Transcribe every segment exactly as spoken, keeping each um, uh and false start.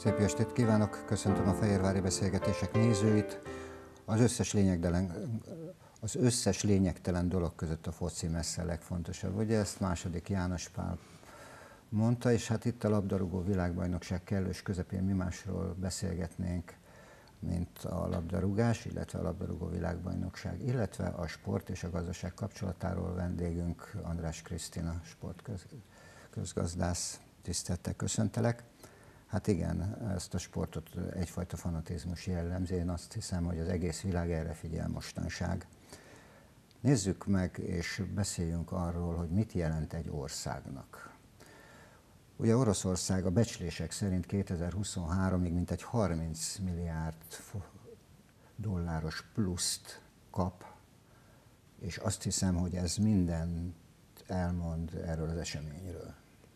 Szép estét kívánok, köszöntöm a Fehérvári Beszélgetések nézőit. Az összes lényegtelen, az összes lényegtelen dolog között a foci messze a legfontosabb. Ugye ezt második János Pál mondta, és hát itt a labdarúgó világbajnokság kellős közepén mi másról beszélgetnénk, mint a labdarúgás, illetve a labdarúgó világbajnokság, illetve a sport és a gazdaság kapcsolatáról vendégünk András Krisztina sportközgazdász. Tisztelettel köszöntelek. Hát igen, ezt a sportot egyfajta fanatizmus jellemzi. Én azt hiszem, hogy az egész világ erre figyel mostanság. Nézzük meg és beszéljünk arról, hogy mit jelent egy országnak. Ugye Oroszország a becslések szerint kétezer-huszonháromig mintegy harminc milliárd dolláros pluszt kap, és azt hiszem, hogy ez mindent elmond erről az eseményről.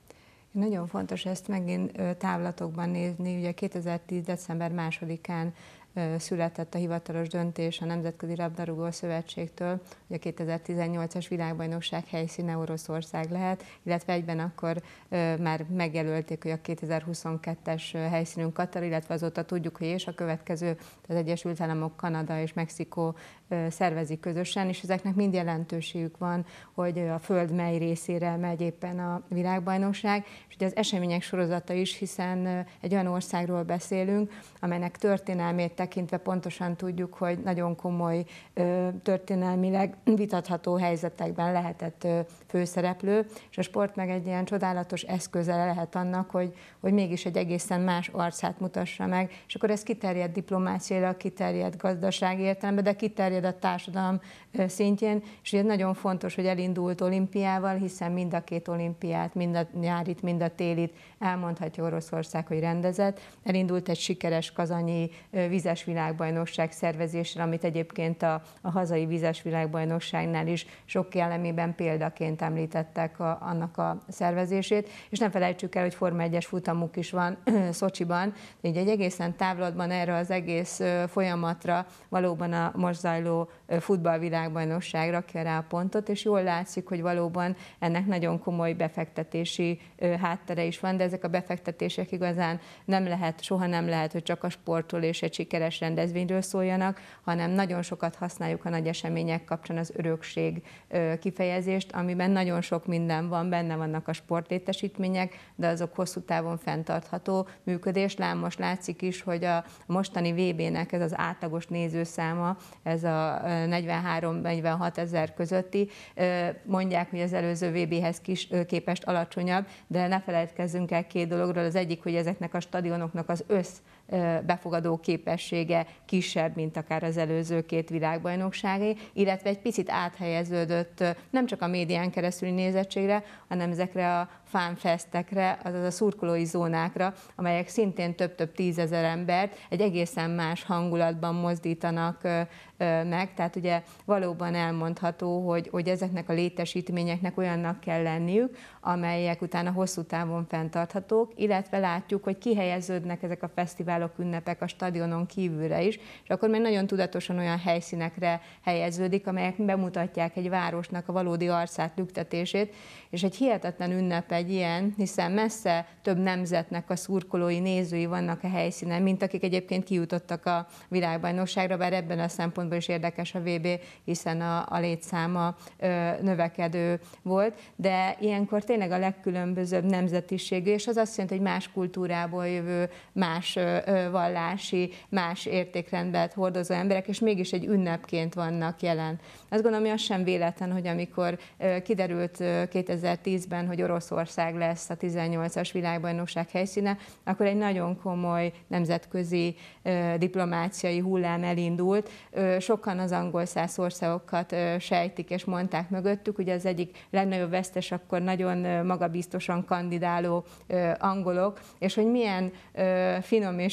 Nagyon fontos ezt megint távlatokban nézni. Ugye kétezer-tíz. december másodikán született a hivatalos döntés a Nemzetközi Labdarúgó Szövetségtől, hogy a kétezer-tizennyolcas világbajnokság helyszíne Oroszország lehet, illetve egyben akkor már megjelölték, hogy a kétezer-huszonkettes helyszínünk Katar, illetve azóta tudjuk, hogy és a következő az Egyesült Államok, Kanada és Mexikó szervezik közösen, és ezeknek mind jelentőségük van, hogy a Föld mely részére megy éppen a világbajnokság, és ugye az események sorozata is, hiszen egy olyan országról beszélünk, amelynek történelmét tekintve pontosan tudjuk, hogy nagyon komoly történelmileg vitatható helyzetekben lehetett főszereplő, és a sport meg egy ilyen csodálatos eszköze lehet annak, hogy, hogy mégis egy egészen más arcát mutassa meg, és akkor ez kiterjed diplomáciailag, kiterjed gazdasági értelemben, de kiterjed a társadalom szintjén, és ez nagyon fontos, hogy elindult olimpiával, hiszen mind a két olimpiát, mind a nyárit, mind a télit elmondhatja Oroszország, hogy rendezett. Elindult egy sikeres kazanyi vizes világbajnokság szervezésre, amit egyébként a, a hazai vizes világbajnokságnál is sok elemében példaként említettek a, annak a szervezését, és nem felejtsük el, hogy Forma egyes futamuk is van Szocsiban, de így egy egészen távlatban erre az egész folyamatra valóban a most zajló futballvilágbajnokság rakja rá a pontot, és jól látszik, hogy valóban ennek nagyon komoly befektetési háttere is van, de ezek a befektetések igazán nem lehet, soha nem lehet, hogy csak a sportról és egy sikeres rendezvényről szóljanak, hanem nagyon sokat használjuk a nagy események kapcsán az örökség kifejezést, amiben nagyon sok minden van, benne vannak a sportlétesítmények, de azok hosszú távon fenntartható működés. Lám most látszik is, hogy a mostani vé bének ez az átlagos nézőszáma, ez a negyvenhárom-negyvenhat ezer közötti, mondják, hogy az előző vé béhez kis, képest alacsonyabb, de ne feledkezzünk el két dologról. Az egyik, hogy ezeknek a stadionoknak az össz befogadó képessége kisebb, mint akár az előző két világbajnokságé, illetve egy picit áthelyeződött nem csak a médián keresztüli nézettségre, hanem ezekre a fanfestekre, azaz a szurkolói zónákra, amelyek szintén több-több tízezer embert egy egészen más hangulatban mozdítanak meg. Tehát ugye valóban elmondható, hogy, hogy ezeknek a létesítményeknek olyannak kell lenniük, amelyek utána hosszú távon fenntarthatók, illetve látjuk, hogy kihelyeződnek ezek a fesztiválok, ünnepek a stadionon kívülre is, és akkor még nagyon tudatosan olyan helyszínekre helyeződik, amelyek bemutatják egy városnak a valódi arcát, lüktetését, és egy hihetetlen ünnep egy ilyen, hiszen messze több nemzetnek a szurkolói, nézői vannak a helyszínen, mint akik egyébként kijutottak a világbajnokságra, bár ebben a szempontból is érdekes a vé bé, hiszen a, a létszáma ö, növekedő volt, de ilyenkor tényleg a legkülönbözőbb nemzetiségű, és az azt jelenti, hogy más kultúrából jövő, más ö, vallási, más értékrendben hordozó emberek, és mégis egy ünnepként vannak jelen. Azt gondolom, hogy az sem véletlen, hogy amikor ö, kiderült ö, kétezer-tízben, hogy Oroszország lesz a tizennyolcas világbajnokság helyszíne, akkor egy nagyon komoly nemzetközi ö, diplomáciai hullám elindult. Ö, sokan az angol száz országokat ö, sejtik és mondták mögöttük, ugye az egyik legnagyobb vesztes akkor nagyon ö, magabiztosan kandidáló ö, angolok, és hogy milyen ö, finom és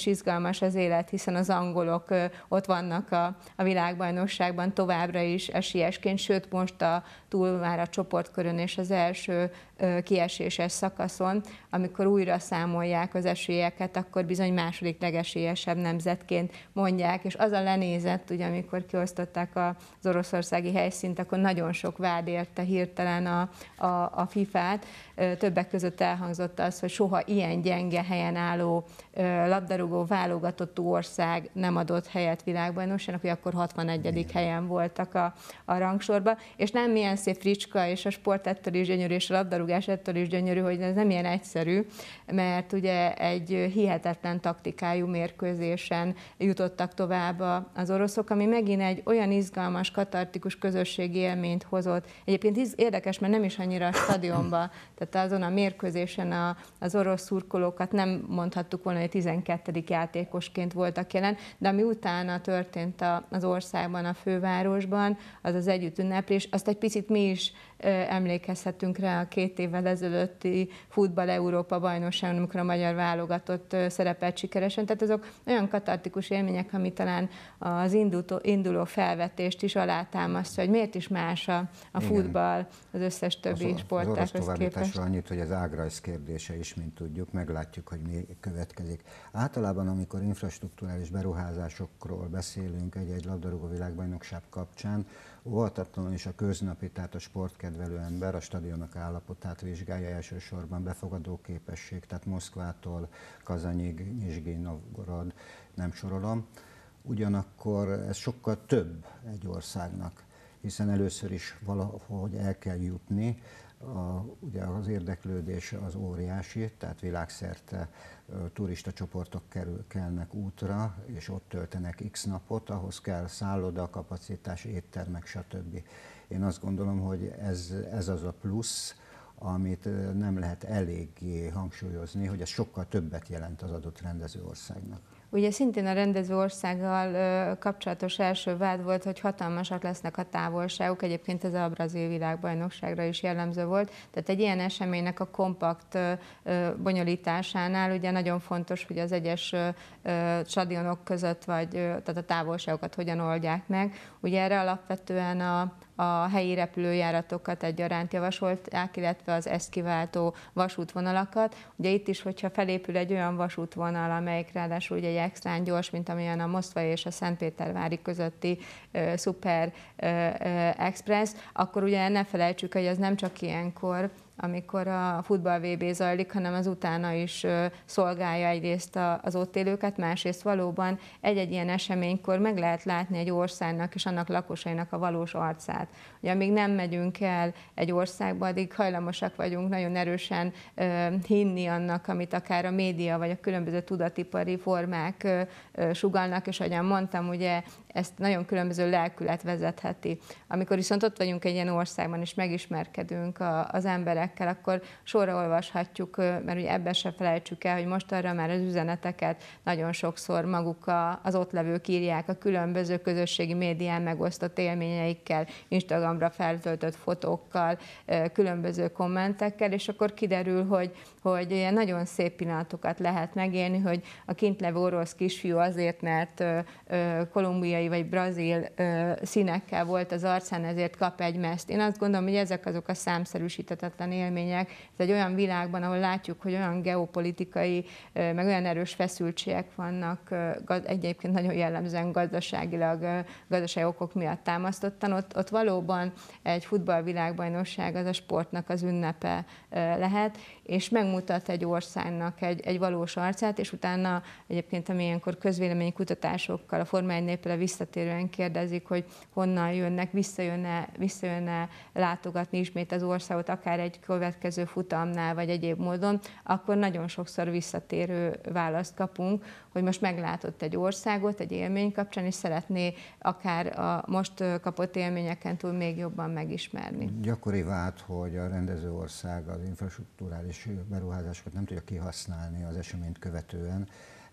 izgalmas az élet, hiszen az angolok ott vannak a, a világbajnokságban továbbra is esélyesként, sőt most a túl már a csoportkörön és az első kieséses szakaszon, amikor újra számolják az esélyeket, akkor bizony második legesélyesebb nemzetként mondják, és az a lenézett, ugye amikor kiosztották az oroszországi helyszínt, akkor nagyon sok vád érte hirtelen a, a, a fifát. Többek között elhangzott az, hogy soha ilyen gyenge helyen álló labdarúgó válogatottú ország nem adott helyet világbajnokságnak, hogy akkor hatvanegyedik helyen voltak a, a rangsorban, és nem milyen szép fricska, és a sport ettől is gyönyörű, és a labdarúgás ettől is gyönyörű, hogy ez nem ilyen egyszerű, mert ugye egy hihetetlen taktikájú mérkőzésen jutottak tovább az oroszok, ami megint egy olyan izgalmas, katartikus közösségi élményt hozott. Egyébként érdekes, mert nem is annyira a stadionba, tehát azon a mérkőzésen a, az orosz szurkolókat nem mondhattuk volna, hogy tizenkettedik játékosként voltak jelen, de ami utána történt az országban, a fővárosban, az az együtt ünneplés, azt egy picit mi is emlékezhetünk rá a két évvel ezelőtti futball Európa bajnokságon, amikor a magyar válogatott szerepelt sikeresen. Tehát azok olyan katartikus élmények, ami talán az induló, induló felvetést is alátámasztja, hogy miért is más a, a futball az összes többi az, sportághoz az képest. Annyit, hogy az ágrajz kérdése is, mint tudjuk, meglátjuk, hogy mi következik. Általában, amikor infrastrukturális beruházásokról beszélünk egy-egy labdarúgó világbajnokság kapcsán, óhatatlanul is a köznapi, tehát a sportkedvelő ember a stadionok állapotát vizsgálja, elsősorban befogadó képesség, tehát Moszkvától Kazanyig, Nyizsgyi Novgorod, nem sorolom. Ugyanakkor ez sokkal több egy országnak, hiszen először is valahogy el kell jutni, a, ugye az érdeklődés az óriási, tehát világszerte turista csoportok kerül, kelnek útra, és ott töltenek x napot, ahhoz kell szálloda, kapacitás, éttermek, stb. Én azt gondolom, hogy ez, ez az a plusz, amit nem lehet eléggé hangsúlyozni, hogy ez sokkal többet jelent az adott rendező országnak. Ugye szintén a rendező országgal kapcsolatos első vád volt, hogy hatalmasak lesznek a távolságok, egyébként ez a brazil világbajnokságra is jellemző volt, tehát egy ilyen eseménynek a kompakt bonyolításánál ugye nagyon fontos, hogy az egyes stadionok között, vagy tehát a távolságokat hogyan oldják meg. Ugye erre alapvetően a a helyi repülőjáratokat egyaránt javasolták, illetve az ezt kiváltó vasútvonalakat. Ugye itt is, hogyha felépül egy olyan vasútvonal, amelyik ráadásul ugye egy extrán gyors, mint amilyen a Moszkva és a Szentpétervári közötti uh, szuper uh, uh, express, akkor ugye ne felejtsük, hogy ez nem csak ilyenkor, amikor a futball vé bé zajlik, hanem az utána is szolgálja egyrészt az ott élőket, másrészt valóban egy-egy ilyen eseménykor meg lehet látni egy országnak és annak lakosainak a valós arcát. Ugye amíg nem megyünk el egy országba, addig hajlamosak vagyunk nagyon erősen hinni annak, amit akár a média vagy a különböző tudatipari formák sugallnak, és ahogyan mondtam, ugye ezt nagyon különböző lelkület vezetheti. Amikor viszont ott vagyunk egy ilyen országban, és megismerkedünk az emberekkel, akkor sorra olvashatjuk, mert ugye ebben se felejtsük el, hogy most arra már az üzeneteket nagyon sokszor maguk az ott levők írják a különböző közösségi médián megosztott élményeikkel, Instagramra feltöltött fotókkal, különböző kommentekkel, és akkor kiderül, hogy, hogy ilyen nagyon szép pillanatokat lehet megélni, hogy a kint levő orosz kisfiú azért, mert kolumbiai vagy brazil színekkel volt az arcán, ezért kap egy mezt. Én azt gondolom, hogy ezek azok a számszerűsíthetetlen élmények. Ez egy olyan világban, ahol látjuk, hogy olyan geopolitikai, meg olyan erős feszültségek vannak, egyébként nagyon jellemzően gazdaságilag, gazdasági okok miatt támasztottan. Ott, ott valóban egy futballvilágbajnokság az a sportnak az ünnepe lehet, és megmutat egy országnak egy, egy valós arcát, és utána egyébként, ami ilyenkor közvéleménykutatásokkal, a Forma egy néppel visszatérően kérdezik, hogy honnan jönnek, visszajönne, visszajönne látogatni ismét az országot, akár egy következő futamnál, vagy egyéb módon, akkor nagyon sokszor visszatérő választ kapunk, hogy most meglátott egy országot, egy élmény kapcsán, és szeretné akár a most kapott élményeken túl még jobban megismerni. Gyakori vád, hogy a rendező ország az infrastrukturális beruházásokat nem tudja kihasználni az eseményt követően.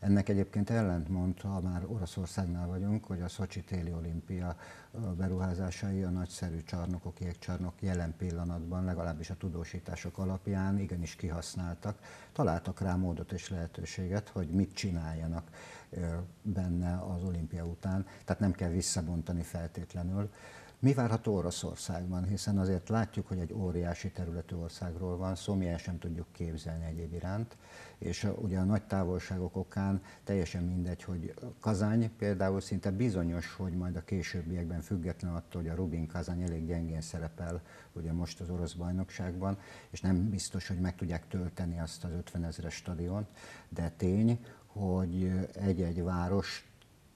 Ennek egyébként ellentmond, ha már Oroszországnál vagyunk, hogy a Szocsi téli olimpia beruházásai, a nagyszerű csarnokok, jégcsarnok jelen pillanatban, legalábbis a tudósítások alapján igenis kihasználtak. Találtak rá módot és lehetőséget, hogy mit csináljanak benne az olimpia után, tehát nem kell visszabontani feltétlenül. Mi várható Oroszországban, hiszen azért látjuk, hogy egy óriási területű országról van szó, mi el sem tudjuk képzelni egyéb iránt, és ugye a nagy távolságok okán teljesen mindegy, hogy Kazany például szinte bizonyos, hogy majd a későbbiekben független attól, hogy a Rubin Kazany elég gyengén szerepel ugye most az orosz bajnokságban, és nem biztos, hogy meg tudják tölteni azt az ötvenezres stadiont, de tény, hogy egy-egy város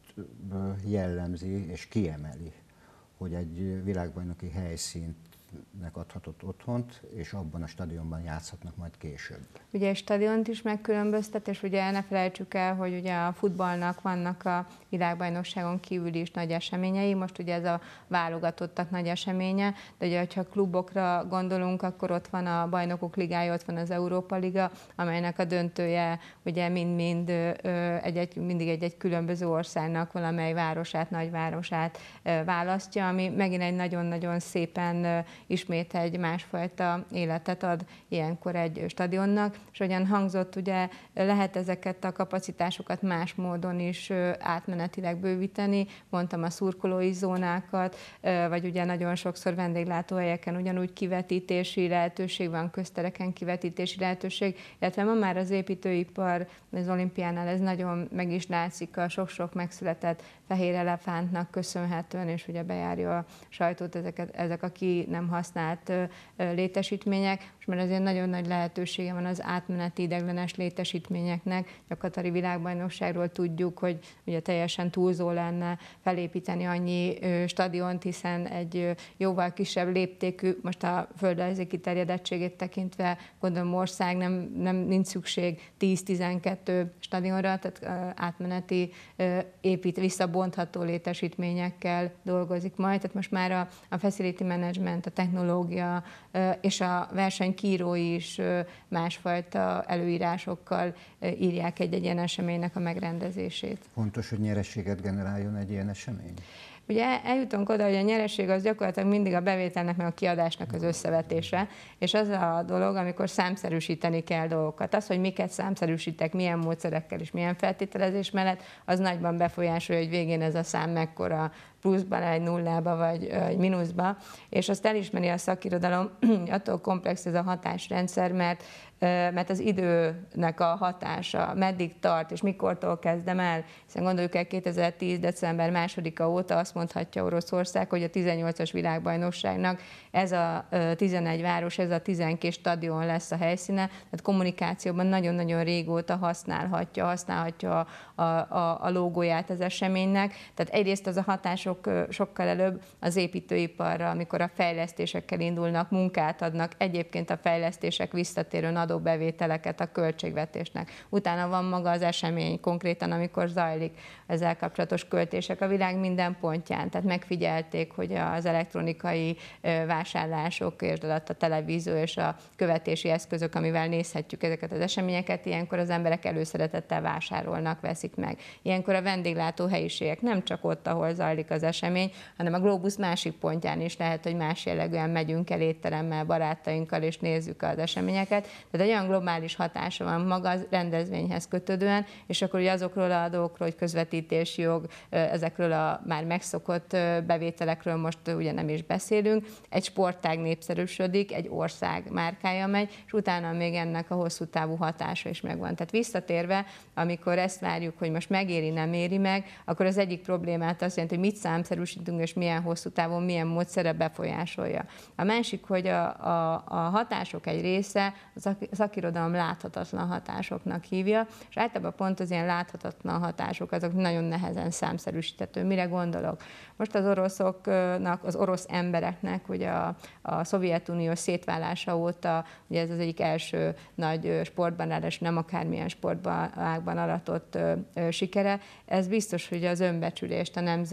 jellemzi és kiemeli, hogy egy világbajnoki helyszínnek adhatott otthont, és abban a stadionban játszhatnak majd később. Ugye egy stadiont is megkülönböztet, és ugye ne felejtsük el, hogy ugye a futballnak vannak a világbajnokságon kívül is nagy eseményei, most ugye ez a válogatottak nagy eseménye, de ugye ha klubokra gondolunk, akkor ott van a Bajnokok Ligája, ott van az Európa Liga, amelynek a döntője ugye mind-mind egy-egy, mindig egy-egy különböző országnak valamely városát, nagyvárosát választja, ami megint egy nagyon-nagyon szépen ismét egy másfajta életet ad ilyenkor egy stadionnak, és hogyan hangzott, ugye lehet ezeket a kapacitásokat más módon is átmenetileg bővíteni, mondtam a szurkolói zónákat, vagy ugye nagyon sokszor vendéglátóhelyeken ugyanúgy kivetítési lehetőség van, köztereken kivetítési lehetőség, illetve ma már az építőipar, az olimpiánál ez nagyon meg is látszik a sok-sok megszületett fehér elefántnak köszönhetően, és ugye bejárja a sajtót ezeket, ezek a ki nem használt létesítmények, és mert azért nagyon nagy lehetősége van az átmeneti ideiglenes létesítményeknek. A katari világbajnokságról tudjuk, hogy ugye teljesen túlzó lenne felépíteni annyi stadiont, hiszen egy jóval kisebb léptékű, most a földrajzi kiterjedettségét tekintve gondolom ország nem, nem nincs szükség tíz-tizenkettő stadionra, tehát átmeneti épít, visszabontható létesítményekkel dolgozik majd. Tehát most már a, a facility management, a technológia és a versenykírói is másfajta előírásokkal írják egy-egy ilyen eseménynek a megrendezését. Fontos, hogy nyereséget generáljon egy ilyen esemény? Ugye eljutunk oda, hogy a nyereség az gyakorlatilag mindig a bevételnek, meg a kiadásnak az összevetése, és az a dolog, amikor számszerűsíteni kell dolgokat. Az, hogy miket számszerűsítek, milyen módszerekkel és milyen feltételezés mellett, az nagyban befolyásolja, hogy végén ez a szám mekkora, pluszban, egy nullába vagy egy mínuszba, és azt elismeri a szakirodalom, attól komplex ez a hatásrendszer, mert, mert az időnek a hatása meddig tart, és mikortól kezdem el, hiszen gondoljuk el kétezer-tíz. december másodika óta azt mondhatja Oroszország, hogy a tizennyolcas világbajnokságnak ez a tizenegy város, ez a tizenkét stadion lesz a helyszíne, tehát kommunikációban nagyon-nagyon régóta használhatja, használhatja a, a, a logóját az eseménynek, tehát egyrészt az a hatás Sok, sokkal előbb az építőiparra, amikor a fejlesztésekkel indulnak, munkát adnak, egyébként a fejlesztések visszatérően adóbevételeket a költségvetésnek. Utána van maga az esemény, konkrétan amikor zajlik ezzel kapcsolatos költések a világ minden pontján. Tehát megfigyelték, hogy az elektronikai vásárlások, és alatt a televízió és a követési eszközök, amivel nézhetjük ezeket az eseményeket, ilyenkor az emberek előszeretettel vásárolnak, veszik meg. Ilyenkor a vendéglátó helyiségek nem csak ott, ahol zajlik az esemény, hanem a glóbusz másik pontján is lehet, hogy más jellegűen megyünk el étteremmel, barátainkkal, és nézzük az eseményeket. Tehát egy olyan globális hatása van maga az rendezvényhez kötődően, és akkor ugye azokról a dolgokról, hogy közvetítési jog, ezekről a már megszokott bevételekről most ugye nem is beszélünk. Egy sportág népszerűsödik, egy ország márkája megy, és utána még ennek a hosszú távú hatása is megvan. Tehát visszatérve, amikor ezt várjuk, hogy most megéri, nem éri meg, akkor az egyik problémát azt jelenti, hogy mit számszerűsítünk, és milyen hosszú távon, milyen módszere befolyásolja. A másik, hogy a, a, a hatások egy része a szakirodalom láthatatlan hatásoknak hívja, és általában pont az ilyen láthatatlan hatások, azok nagyon nehezen számszerűsíthető. Mire gondolok? Most az oroszoknak, az orosz embereknek, ugye a, a Szovjetunió szétválása óta, ugye ez az egyik első nagy sportban, ráadásul nem akármilyen sportban aratott sikere, ez biztos, hogy az önbecsülést, a nemzeti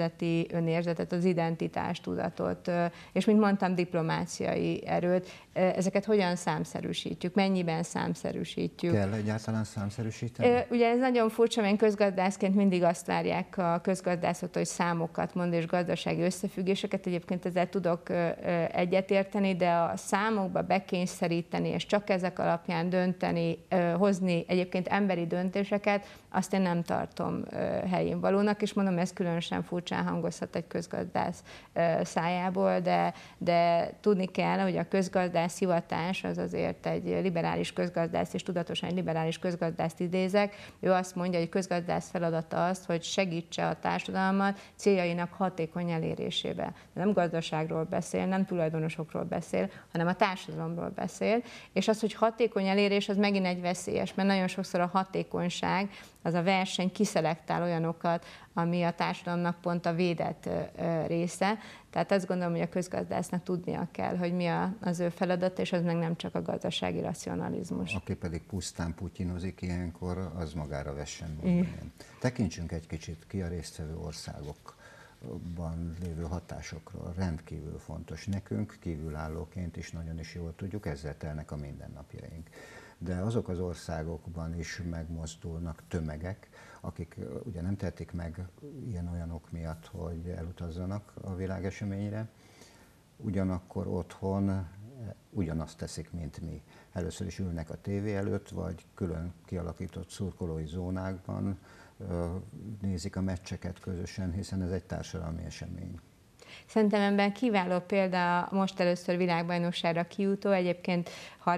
helyi önérzetet, az identitástudatot, és mint mondtam, diplomáciai erőt. Ezeket hogyan számszerűsítjük, mennyiben számszerűsítjük? Kell egyáltalán számszerűsíteni? Ugye ez nagyon furcsa, mert közgazdászként mindig azt várják a közgazdászoktól, hogy számokat mond és gazdasági összefüggéseket. Egyébként ezzel tudok egyetérteni, de a számokba bekényszeríteni, és csak ezek alapján dönteni, hozni egyébként emberi döntéseket, azt én nem tartom helyén valónak, és mondom, ez különösen furcsán hangozhat egy közgazdász szájából, de, de tudni kell, hogy a közgazdász hivatás az azért egy liberális közgazdász, és tudatosan egy liberális közgazdászt idézek. Ő azt mondja, hogy a közgazdász feladata az, hogy segítse a társadalmat céljainak hatékony elérésébe. De nem gazdaságról beszél, nem tulajdonosokról beszél, hanem a társadalomról beszél, és az, hogy hatékony elérés, az megint egy veszélyes, mert nagyon sokszor a hatékonyság, az a verseny kiszelektál olyanokat, ami a társadalomnak pont a védett része. Tehát azt gondolom, hogy a közgazdásznak tudnia kell, hogy mi az ő feladata, és az meg nem csak a gazdasági racionalizmus. Aki pedig pusztán putyinozik ilyenkor, az magára vessen mondani. Tekintsünk egy kicsit ki a résztvevő országokban lévő hatásokról. Rendkívül fontos nekünk, kívülállóként is nagyon is jól tudjuk, ezzel telnek a mindennapjaink. De azok az országokban is megmozdulnak tömegek, akik ugye nem tehetik meg ilyen-olyanok miatt, hogy elutazzanak a világeseményre, ugyanakkor otthon ugyanazt teszik, mint mi. Először is ülnek a tévé előtt, vagy külön kialakított szurkolói zónákban nézik a meccseket közösen, hiszen ez egy társadalmi esemény. Szerintem ebben kiváló példa most először világbajnokságra kijutó, egyébként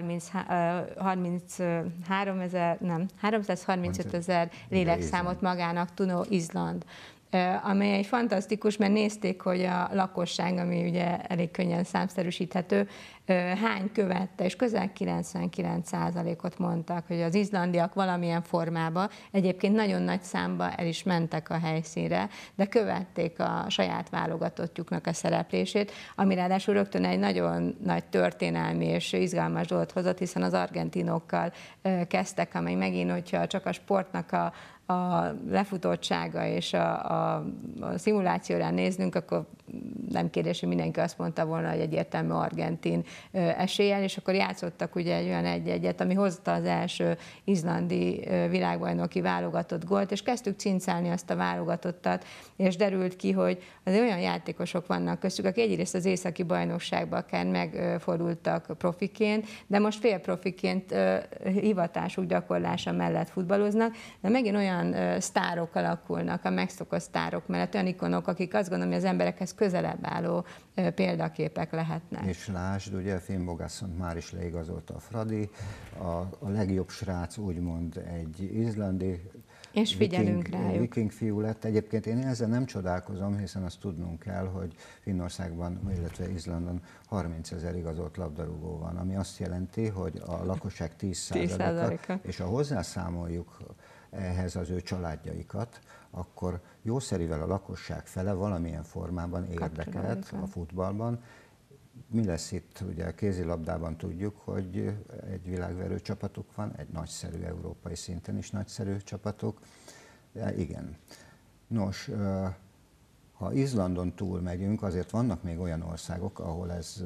harminchárom ezer, nem, háromszázharmincöt ezer lélekszámot magának tudó Izland, amely egy fantasztikus, mert nézték, hogy a lakosság, ami ugye elég könnyen számszerűsíthető, hány követte, és közel kilencvenkilenc százalékot mondtak, hogy az izlandiak valamilyen formában, egyébként nagyon nagy számba el is mentek a helyszínre, de követték a saját válogatottjuknak a szereplését, ami ráadásul rögtön egy nagyon nagy történelmi és izgalmas dolgot hozott, hiszen az argentinokkal kezdtek, amely megint, hogyha csak a sportnak a a lefutottsága és a, a, a szimulációra néznünk, akkor nem kérdés, hogy mindenki azt mondta volna, hogy egyértelmű argentin eséllyel, és akkor játszottak ugye egy olyan egy-egyet, ami hozta az első izlandi világbajnoki válogatott gólt, és kezdtük cincálni azt a válogatottat, és derült ki, hogy az olyan játékosok vannak köztük, akik egyrészt az északi bajnokságban akár megfordultak profiként, de most félprofiként hivatásuk gyakorlása mellett futballoznak, de megint olyan sztárok alakulnak, a megszokott sztárok mellett, olyan ikonok, akik azt gondolom, hogy az emberekhez közelebb álló példaképek lehetnek. És lásd, ugye Finn Bogassont már is leigazolta a Fradi, a, a legjobb srác úgymond egy izlandi, és figyelünk viking, rájuk. Viking fiú lett. Egyébként én ezzel nem csodálkozom, hiszen azt tudnunk kell, hogy Finnországban, illetve Izlandon harmincezer igazolt labdarúgó van, ami azt jelenti, hogy a lakosság tíz százaléka, és ha hozzászámoljuk ehhez az ő családjaikat, akkor jószerivel a lakosság fele valamilyen formában érdekelt a futballban. Mi lesz itt? Ugye a kézilabdában tudjuk, hogy egy világverő csapatuk van, egy nagyszerű, európai szinten is nagyszerű csapatuk. De igen. Nos, ha Izlandon túl megyünk, azért vannak még olyan országok, ahol ez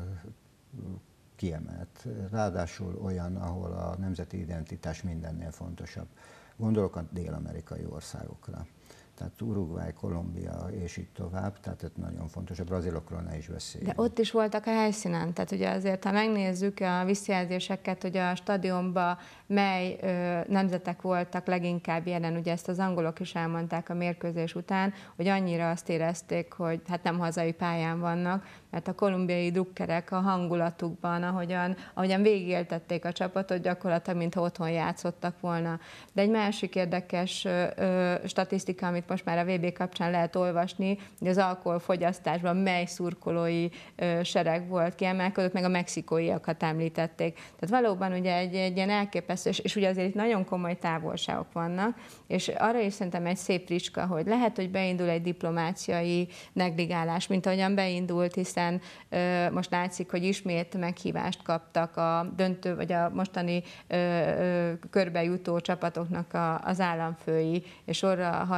kiemelt. Ráadásul olyan, ahol a nemzeti identitás mindennél fontosabb. Gondolok a dél-amerikai országokra. Tehát Uruguay, Kolumbia és így tovább, tehát ez nagyon fontos, a brazilokról ne is beszéljünk. De ott is voltak a helyszínen, tehát ugye azért, ha megnézzük a visszajelzéseket, hogy a stadionban mely ö, nemzetek voltak leginkább jelen, ugye ezt az angolok is elmondták a mérkőzés után, hogy annyira azt érezték, hogy hát nem hazai pályán vannak, mert a kolumbiai drukkerek a hangulatukban, ahogyan, ahogyan végigéltették a csapatot, gyakorlatilag, mintha otthon játszottak volna. De egy másik érdekes ö, ö, statisztika, amit most már a vé bé kapcsán lehet olvasni, hogy az alkoholfogyasztásban mely szurkolói ö, sereg volt kiemelkedett, meg a mexikóiakat említették. Tehát valóban ugye egy, egy ilyen elképesztő, és, és ugye azért itt nagyon komoly távolságok vannak, és arra is szerintem egy szép fricska, hogy lehet, hogy beindul egy diplomáciai negligálás, mint ahogyan beindult, hiszen ö, most látszik, hogy ismét meghívást kaptak a döntő, vagy a mostani ö, ö, körbe jutó csapatoknak a, az államfői, és arra halljuk, hogy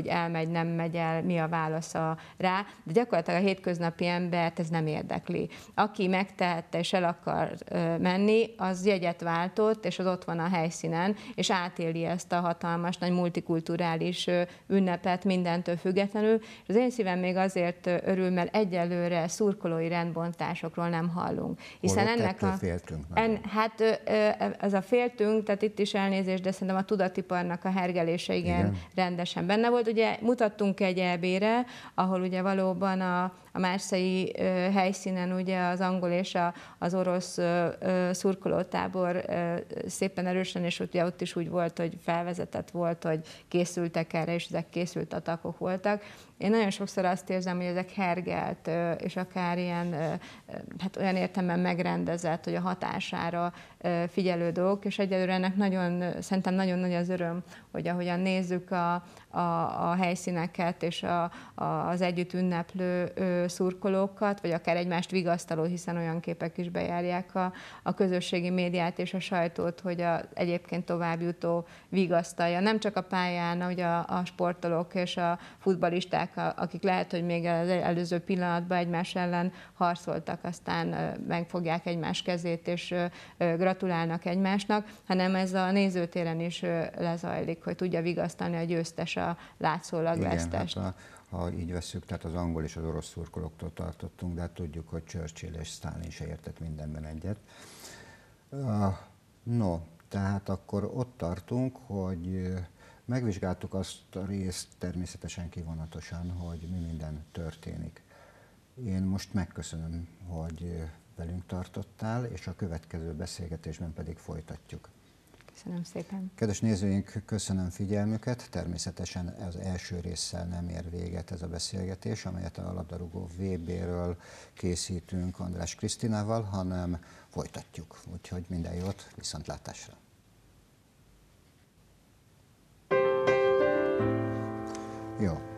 elmegy, nem megy el, mi a válasza rá, de gyakorlatilag a hétköznapi embert ez nem érdekli. Aki megtehette és el akar menni, az jegyet váltott, és az ott van a helyszínen, és átéli ezt a hatalmas, nagy multikulturális ünnepet mindentől függetlenül. És az én szívem még azért örül, mert egyelőre szurkolói rendbontásokról nem hallunk. Hiszen Holott ennek a... féltünk. En, hát ez a féltünk, tehát itt is elnézést, de szerintem a tudatiparnak a hergelése igen, igen. rendesen benne volt. Ugye mutattunk egy é bé-re, ahol ugye valóban a, a márszai helyszínen ugye az angol és a, az orosz szurkolótábor szépen erősen, és ugye ott is úgy volt, hogy felvezetett volt, hogy készültek erre, és ezek készült atakok voltak. Én nagyon sokszor azt érzem, hogy ezek hergelt, és akár ilyen, hát olyan értelemben megrendezett, hogy a hatására figyelő dolgok, és egyelőre ennek nagyon, szerintem nagyon nagy az öröm, hogy ahogyan nézzük a, a, a helyszíneket és a, a, az együtt ünneplő szurkolókat, vagy akár egymást vigasztaló, hiszen olyan képek is bejárják a, a közösségi médiát és a sajtót, hogy a egyébként továbbjutó vigasztalja. Nem csak a pályán, hogy a, a sportolók és a futballisták, akik lehet, hogy még az előző pillanatban egymás ellen harcoltak, aztán megfogják egymás kezét és gratulálnak egymásnak, hanem ez a nézőtéren is lezajlik, hogy tudja vigasztalni a győztes a látszólag vesztest. Hát a, ha így veszük, tehát az angol és az orosz szurkolóktól tartottunk, de hát tudjuk, hogy Churchill és Stalin se értett mindenben egyet. No, tehát akkor ott tartunk, hogy megvizsgáltuk azt a részt természetesen kivonatosan, hogy mi minden történik. Én most megköszönöm, hogy velünk tartottál, és a következő beszélgetésben pedig folytatjuk. Köszönöm szépen. Kedves nézőink, köszönöm figyelmüket. Természetesen az első résszel nem ér véget ez a beszélgetés, amelyet a labdarúgó vé bé-ről készítünk András Krisztinával, hanem folytatjuk. Úgyhogy minden jót, viszontlátásra! Jó.